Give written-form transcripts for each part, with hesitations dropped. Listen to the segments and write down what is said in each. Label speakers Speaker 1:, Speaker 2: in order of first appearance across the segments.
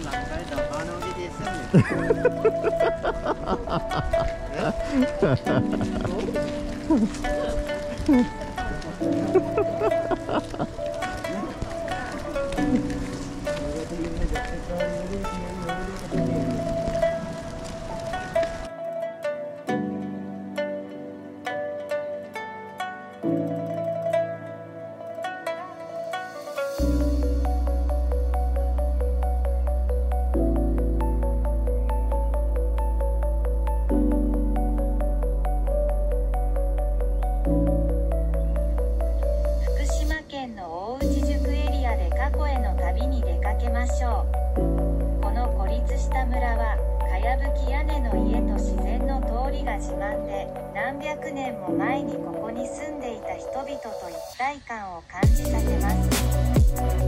Speaker 1: この孤立した村はかやぶき屋根の家と自然の通りが自慢で、何百年も前にここに住んでいた人々と一体感を感じさせます。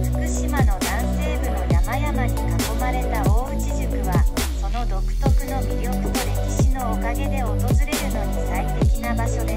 Speaker 1: 福島の南西部の山々に囲まれた大内宿は、その独特の魅力と歴史のおかげで訪れるのに最適な場所です。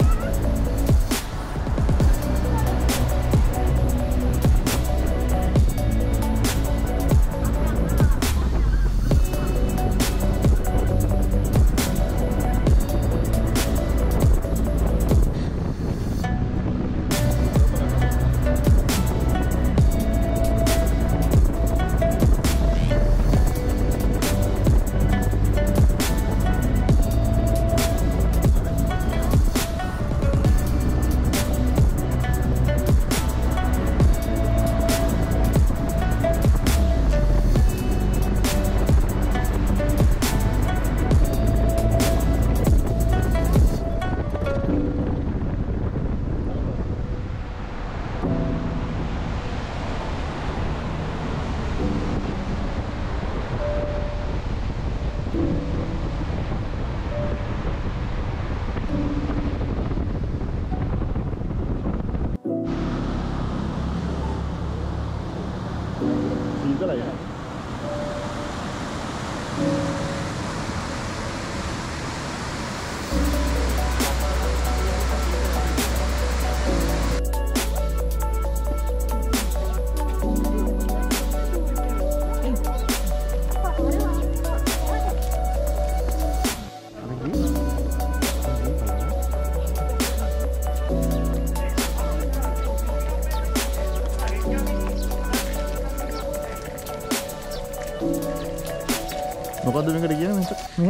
Speaker 2: いいからいいな。මොකද්ද මේකට කියන්නේ මේ?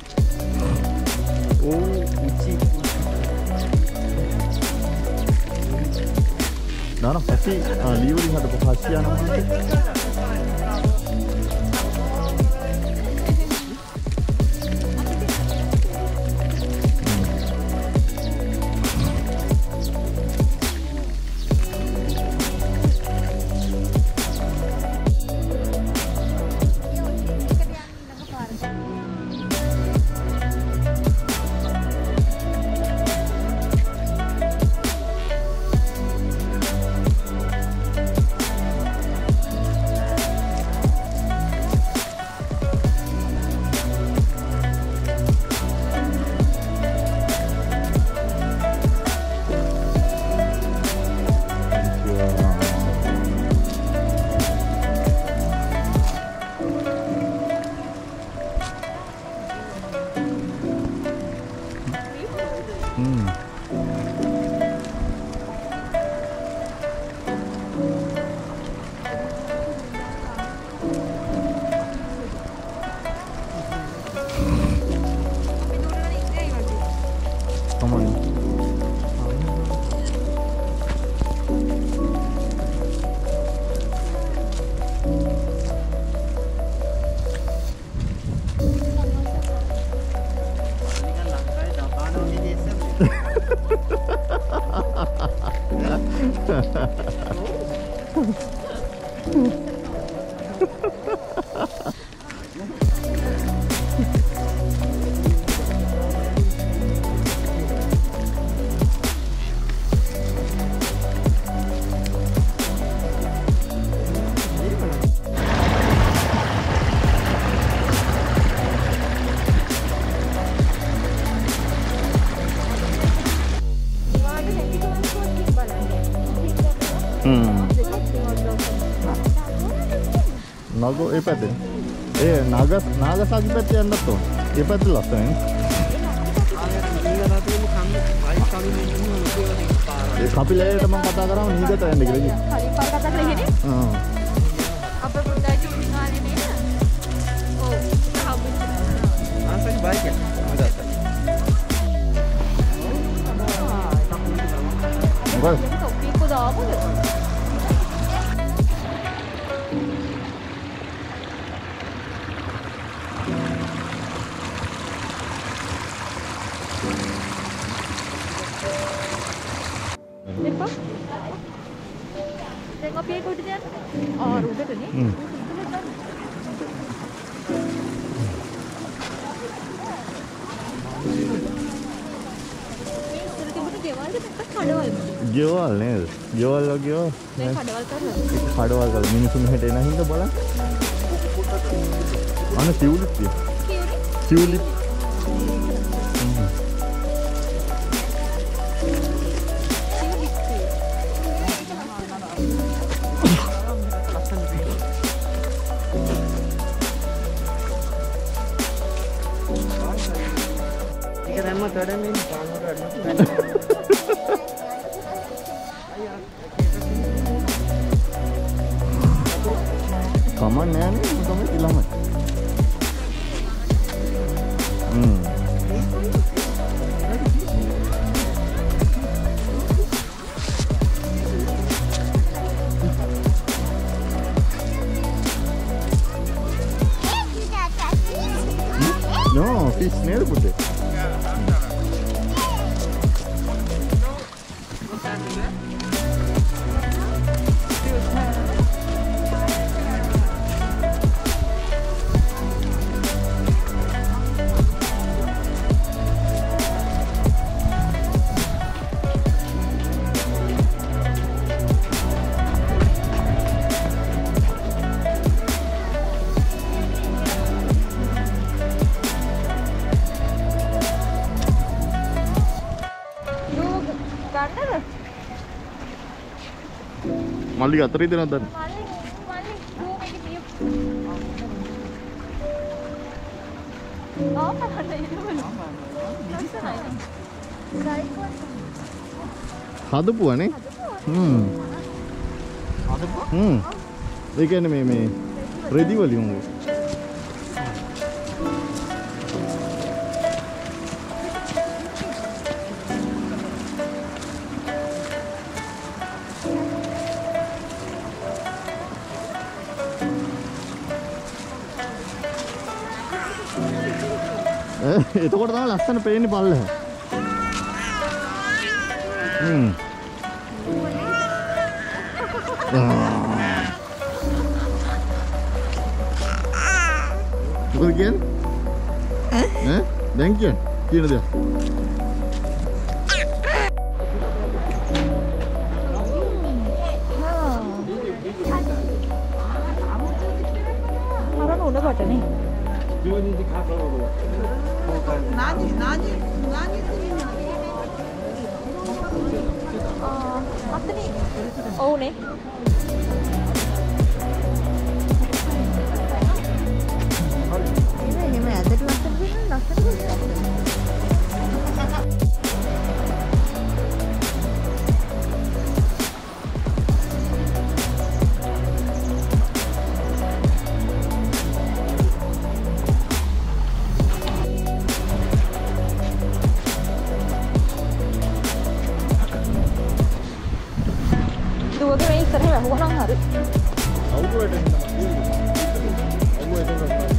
Speaker 2: ඕ උචි. නාන පස්සේ ලීවලින් හදපු පස්සේ යනවා. නගෝ ඒ පැත්තේ. ඒ නාගසාකි පැත්තේ යන්නත් ඕන. ඒ පැත්තේ ලස්සනයි. ඒ කපිලයට මම කතා කරාම නීගත යන්න කියලා කිව්වා.
Speaker 3: කලින් පාර කතා කරලා ඉන්නේ. අපේ පුතා චුන්නානේ නේද? ඔව්.
Speaker 4: ආසයි බයික් එක.
Speaker 2: මොකද?
Speaker 3: ටොපික් එක දාපුවද? දැන් අපි ඒක උඩට යන්න. උඩටනේ.
Speaker 2: ගෙවල් නේද? ගෙවල් වගේ
Speaker 3: දැන් කඩවල් කරලා.
Speaker 2: කඩවල් කරලා මිනිස්සුන් හෙට එන හින්දා බලන්න. අනේ ටියුලිප් තියෙනවා. ටියුලිප්.
Speaker 4: ඒක දැම්ම තඩන්නේ පානකට අඩියක්.
Speaker 2: කමක් නෑ නේ තමයි ළමයි. No, fish නේද පුතේ? මල්ලි අතර ඉදනක් දන්න. හදපුවනේ. ඒ කියන්නේ මේ රෙදි වලින් උනේ. එතකොට තමයි ලස්සන පේන්නේ පල්ලෙහ. මොකද කියන්නේ? ඈ? දැන් කියන දේ.
Speaker 3: හරන උඩ කොටනේ. ඔව්නේ. එහෙම ඇදට ලස්සන වෙන ලස්සන. දුවගෙන ඉස්සරහ වැහුවා නම් හරි. අවුවට එන්න. අවුව එතකොට